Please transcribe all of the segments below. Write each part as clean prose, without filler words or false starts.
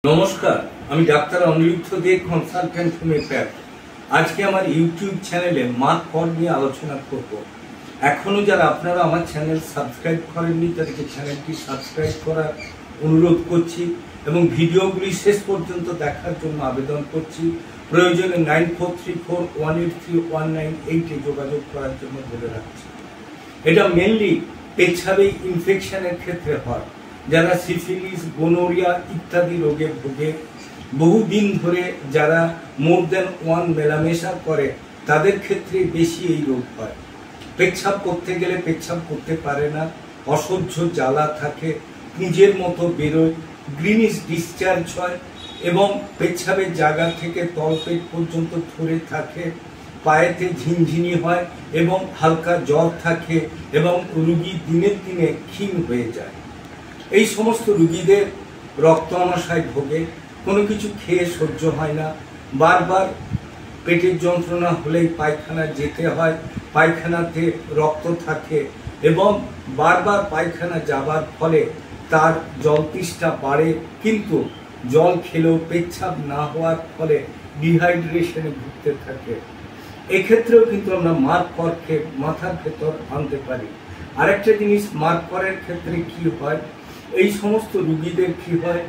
নমস্কার, আমি doctor Aniruddha De, consultant homeopath. আজকে আমার ইউটিউব চ্যানেলে মার্ক কর নিয়ে আলোচনা করব। এখনো যারা আপনারা আমার চ্যানেল সাবস্ক্রাইব করেননি তাদেরকে চ্যানেলটি সাবস্ক্রাইব করার অনুরোধ করছি এবং ভিডিওগুলি শেষ পর্যন্ত দেখার জন্য আবেদন করছি। প্রয়োজনে 9434183198 যোগাযোগ করার জন্য বলে রাখছি। এটা মেনলি পেচ্ছাবে ইনফেকশনের ক্ষেত্রে হয়। যারা সিফিলিস, গোনোরিয়া ইত্যাদি রোগে ভোগে, বহুদিন ধরে যারা মোর দেন ওয়ান মেলামেশা করে তাদের ক্ষেত্রে বেশি এই রোগ হয়। পেচ্ছাব করতে গেলে পেচ্ছাব করতে পারে না, অসহ্য জ্বালা থাকে, পুঁজের মতো বেরোয়, গ্রিনিশ ডিসচার্জ হয় এবং পেচ্ছাবের জায়গা থেকে তলপেট পর্যন্ত ধরে থাকে, পায়েতে ঝিনঝিনি হয় এবং হালকা জ্বর থাকে এবং রোগী দিনের দিনে ক্ষীণ হয়ে যায়। এই সমস্ত রোগীদের রক্ত আমাশায় ভোগে, কোনো কিছু খেয়ে সহ্য হয় না, বারবার পেটের যন্ত্রণা হলেই পায়খানা যেতে হয়, পায়খানাতে রক্ত থাকে এবং বারবার পায়খানা যাবার ফলে তার জল তৃষ্ণা বাড়ে, কিন্তু জল খেলেও পেচ্ছাব না হওয়ার ফলে ডিহাইড্রেশনে ভুগতে থাকে। এক্ষেত্রেও কিন্তু আমরা মার্ক করকে মাথার ভেতর আনতে পারি। আরেকটা জিনিস, মার্ক করের ক্ষেত্রে কি হয়, এই সমস্ত রোগীদের কি হয়,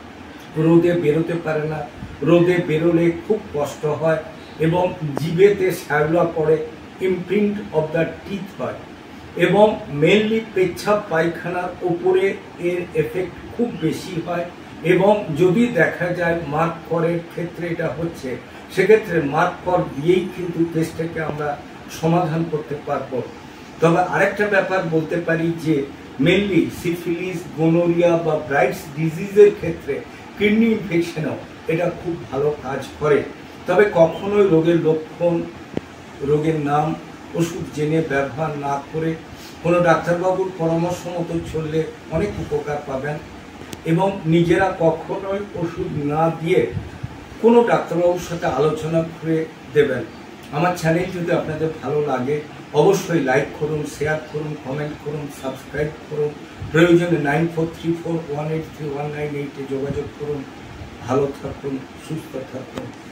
রোদে বেরোতে পারে না, রোদে বেরোলে খুব কষ্ট হয় এবং জিভেতে শ্যাওলা পড়ে, ইমপ্রিন্ট অফ দ্য টিথ হয় এবং মেনলি পেচ্ছাব পায়খানার ওপরে এর এফেক্ট খুব বেশি হয়। এবং যদি দেখা যায় মার্ক করের ক্ষেত্রে এটা হচ্ছে, সেক্ষেত্রে মার্ক কর দিয়েই কিন্তু কেসটাকে আমরা সমাধান করতে পারবো। তবে আরেকটা ব্যাপার বলতে পারি যে মেনলি সিফিলিস, গোনোরিয়া বা ব্রাইটস ডিজিজের ক্ষেত্রে কিডনি ইনফেকশনেও এটা খুব ভালো কাজ করে। তবে কখনোই রোগের লক্ষণ, রোগের নাম, ওষুধ জেনে ব্যবহার না করে কোনো ডাক্তারবাবুর পরামর্শ মতো চললে অনেক উপকার পাবেন এবং নিজেরা কখনোই ওষুধ না দিয়ে কোনো ডাক্তারবাবুর সাথে আলোচনা করে দেবেন। আমার চ্যানেল যদি আপনাদের ভালো লাগে অবশ্যই লাইক করুন, শেয়ার করুন, কমেন্ট করুন, সাবস্ক্রাইব করুন। প্রয়োজনে 9434183198 যোগাযোগ করুন। ভালো থাকুন, সুস্থ থাকুন।